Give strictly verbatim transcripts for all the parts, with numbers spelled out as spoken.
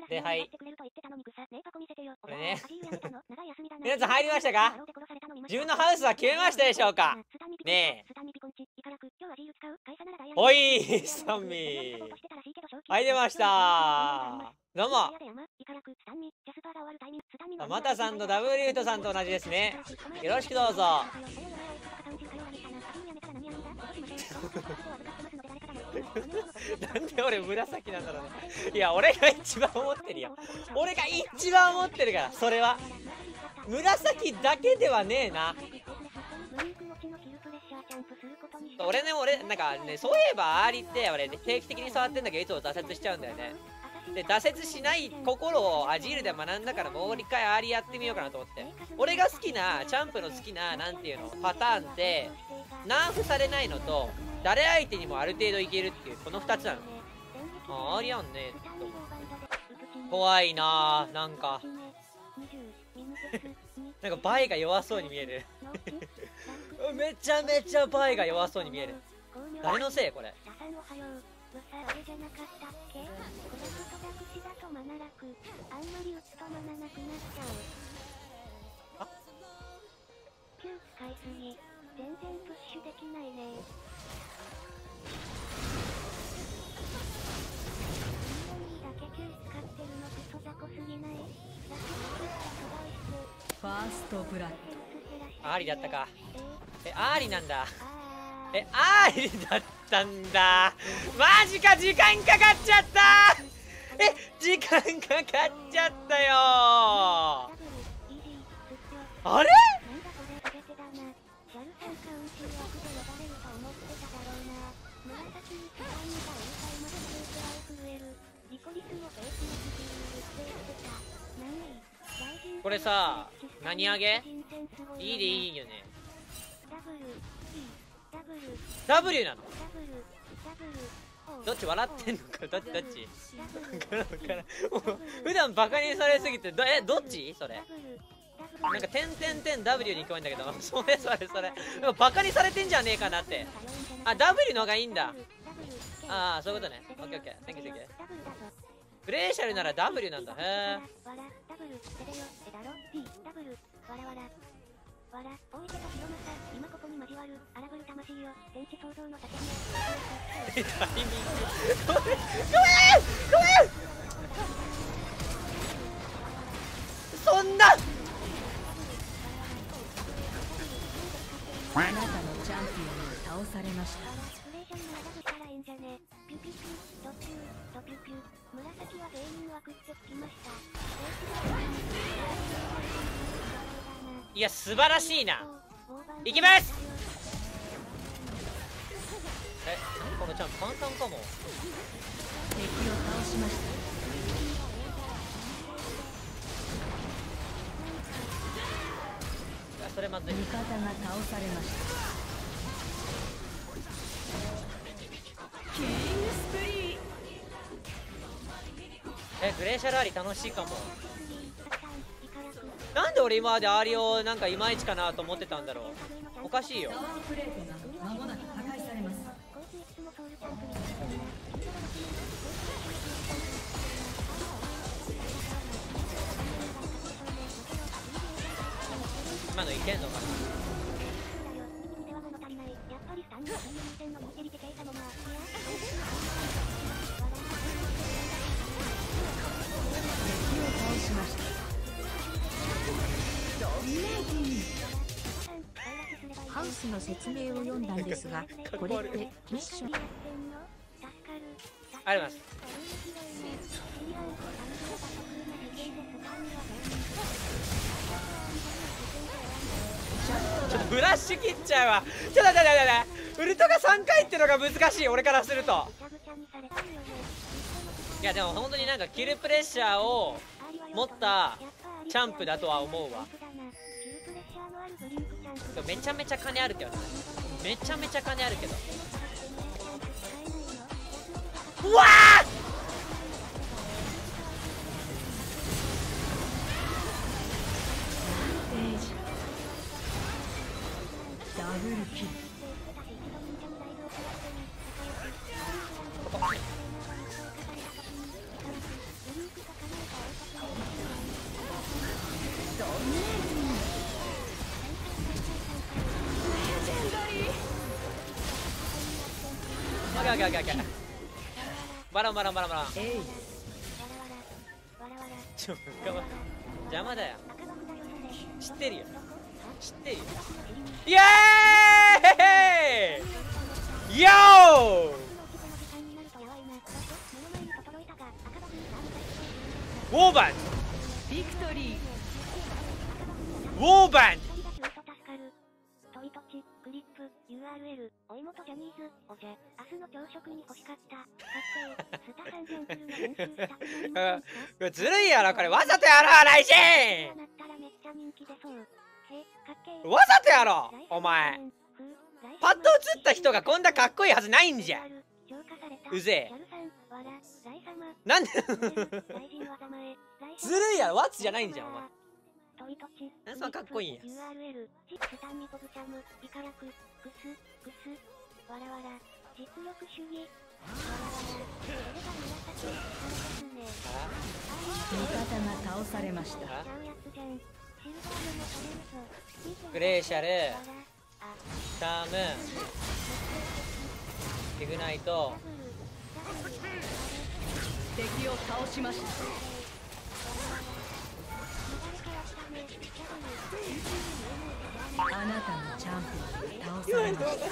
で、はい。これね。皆さん入りましたか？自分のハウスは決めましたでしょうか？ねえ。おいスタンミー。入りました。どうも。マタさんとダブルリュートさんと同じですね。よろしくどうぞ。なんで俺紫なんだろうね。いや、俺が一番思ってるよ。俺が一番思ってるから、それは。紫だけではねえな。俺ね、俺、なんかね、そういえばアーリって俺定期的に触ってんだけど、いつも挫折しちゃうんだよね。で、挫折しない心をアジールで学んだからもう一回アーリやってみようかなと思って。俺が好きな、チャンプの好きな、なんていうの、パターンって、ナーフされないのと、誰相手にもある程度いけるっていう、この二つなの。あ、アーリやんねと思って。怖いなぁ、なんか。なんかバイが弱そうに見える。めちゃめちゃバイが弱そうに見える。誰のせいこれ。あ、 Q 使いすぎ。全然プッシュできないね。だけ Q 使ってるのクソ雑魚すぎない？ ファーストブラッド。 アーリだったか。え、アーリなんだ。え、アーリだったんだ。マジか、時間かかっちゃった。え、時間かかっちゃったよ。あれ？これさ、何あげ？いいでいいよね。ダブリュー なの？どっち笑ってんのか、どっちどっち普段バカにされすぎて、どえ、どっちそれ。なんか、点点点 W に聞こえんだけど、それそれそれ。なんかバカにされてんじゃねえかなって。あ、W の方がいいんだ。ああ、そういうことね。オッケーオッケー。センキューセンキュー。グレーシャルなら W なんだ。へえ。今ここに交わる荒ぶる魂よ天地創造の叫びタイミングごめんごめんごめんそんなあなたのチャンピオンに倒されました。 紫は全員枠ってつきました。 いや素晴らしいな。いきます。え、何このチャンプ簡単かも。 敵を倒しました。 いやそれまずい。 味方が倒されました。キングスプリー。 え、グレーシャルアリ楽しいかも。なんで俺今までアーリをなんかいまいちかなと思ってたんだろう。おかしいよ。 タワープレートが間もなく破壊されます。 今のいけんのかな。 敵を倒しました。 ハウスの説明を読んだんですが、これってミッション。 ありがとうございます。ちょっとブラッシュ切っちゃうわ。ちょっと待って待って待って。ウルトがさんかいってのが難しい俺からすると。いやでも本当になんかキルプレッシャーを持ったチャンプだとは思うわ。めちゃめちゃ金あるけどね。めちゃめちゃ金あるけど。うわーダブルキル。 オッケーオッケーオッケーオッケー。バランバランバランバラン。 エイちょっと邪魔だよ。知ってるよ知ってるよ。イエーイヨーウォーバンビクトリー。 ウォーバントイトチ、クリップ、ユーアールエル、お芋とジャニーズ、おじゃ、明日の朝食に欲しかった。かっけー、スタさんぜんフルの練習したくなりませんか？ ずるいやろこれ、わざとやろ来週なったらめっちゃ人気出そう。へ、かっけー。 わざとやろお前。パッと映った人がこんなかっこいいはずないんじゃ。うぜえ。なんでずるいやろ、ワッツじゃないんじゃんお前。なんでそんなかっこいいんや。 味方が倒されました。 グレーシャル、シャーム、イグナイト。 敵を倒しました。あなたのチャンピオン倒されました。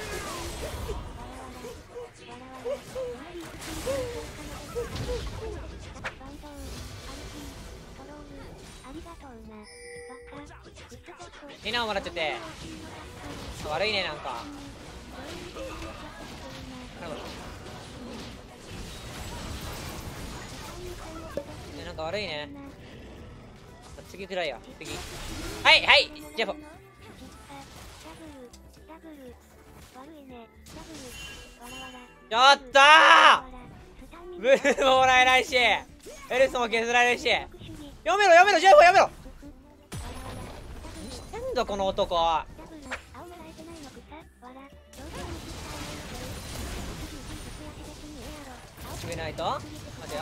みんなをもらっちゃって悪いね。なんかね、なんか悪いね。次くらいや。次はいはいジャポ。ちょっとーブルーももらえないしエルスも削られるし。やめろやめろジャポやめろ。何してんだこの男。決めないと待てよ。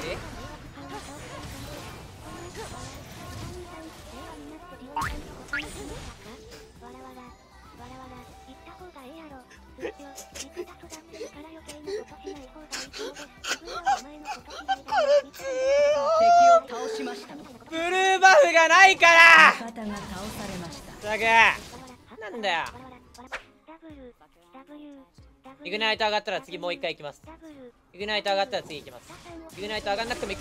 敵を倒しました。 ブルーバフがないから味方が倒されました。 さくなんだよ。イグナイト上がったら次もう一回行きます。イグナイト上がったら次行きます。イグナイト上がんなくても行く。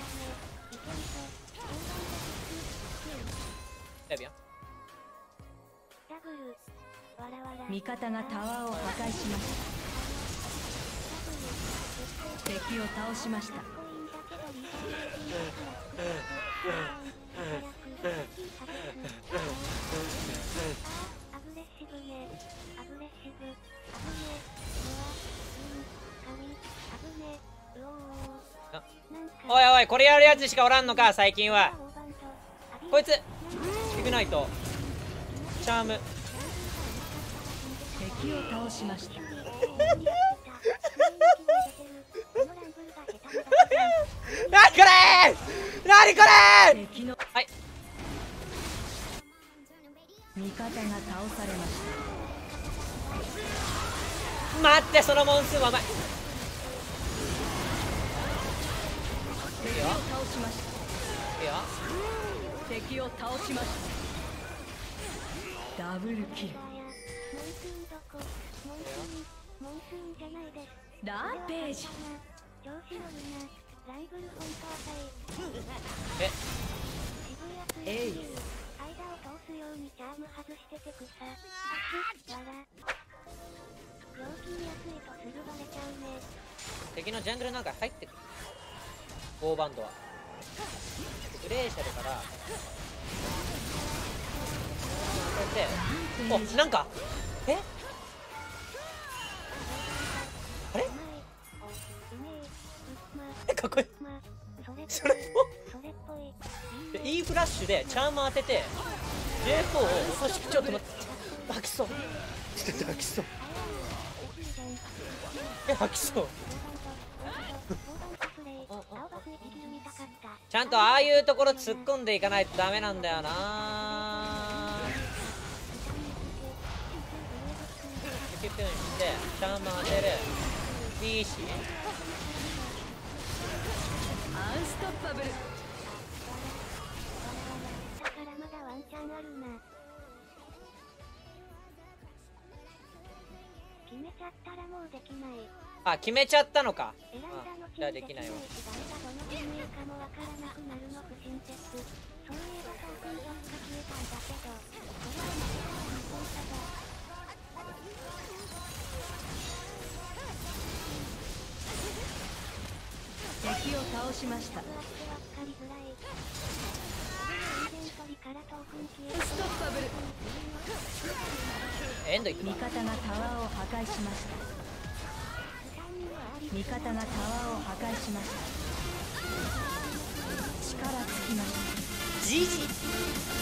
やるよ。 味方がタワーを破壊しました。敵を倒しました。 おいおいこれやるやつしかおらんのか最近は。こいつイグナイトチャーム。 敵を倒しました。 なにこれーなにこれー。 敵のはい味方が倒されまし待ってそのモンスーンはうまい。 た。敵を倒しました。 いいよ。 敵を倒しました。ダブルキル。ランページ。 えエイス。 敵のジャングルなんか入ってくる。ボーバンドはグレーシャルからこうやっておなんかえあれえかっこいい。それもで E フラッシュでチャーム当てて ジェイフォー を落としちょっと待って吐きそうちょっと吐きそうえ吐きそうちゃんとああいうところ突っ込んでいかないとダメなんだよな。キュッキュッしてチャーム当てるにしアンストッパブル。 だからまだワンチャンあるな。決めちゃったらもうできない。 あ、決めちゃったのか。 選んだ後にじゃあできないわ。 誰がどの陣営かもわからなくなるの不親切。そういえばトークンどっか消えたんだけど、これは負けたら無効さだ。 敵を倒しました。 わかりづらい。インベントリからトークン消えた。 ストッパブル。 エンドいく味方がタワーを破壊しました。味方がタワーを破壊しました。力尽きました。 ジジ